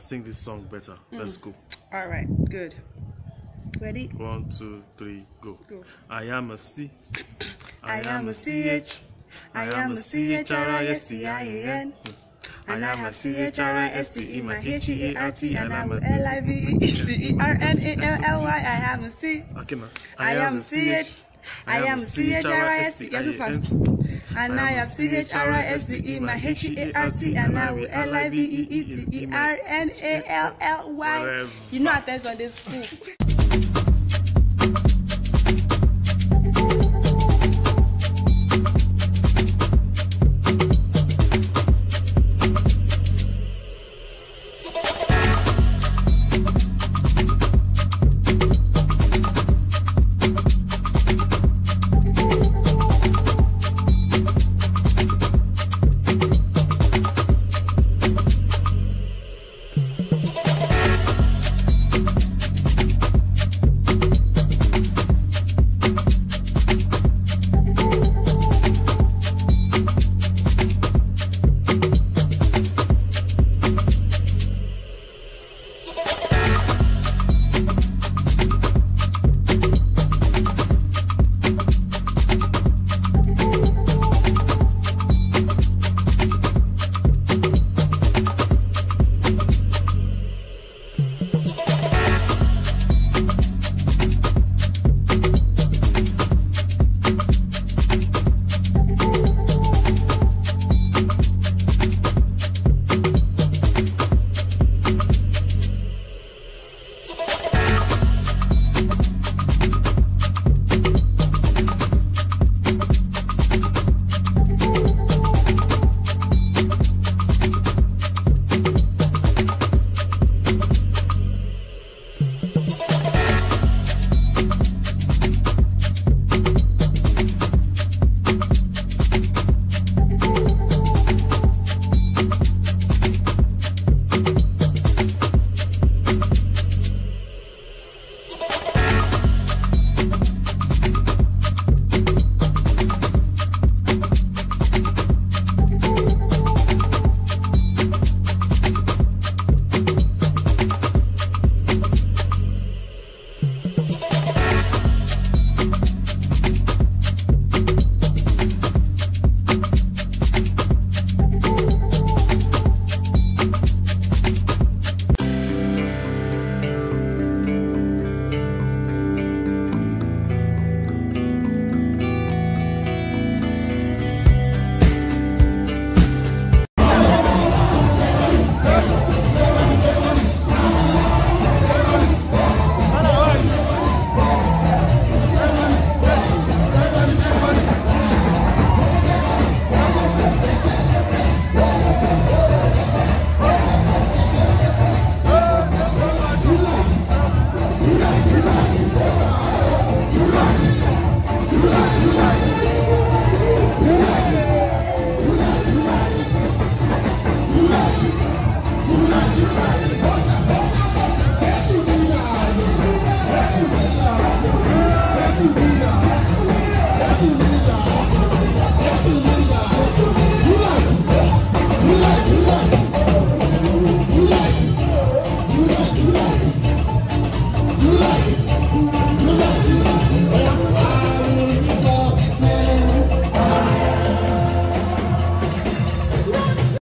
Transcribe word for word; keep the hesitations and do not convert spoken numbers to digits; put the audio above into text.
sing this song better. Mm. Let's go. All right, good. Ready? One, two, three, go. Go. I am a C. I am a C H. I am a C H R I S T I A N. And I have C H R I S T E, my H E A R T, and I'm a L I V E S T E R N A L L Y. I am a C. Okay, man. I am a C H. I am C H R I S T. You're too fast. And I have C H R I S T E, my H E A R T, and I will L I V E E T E R N A L L Y. You know, I test on this school.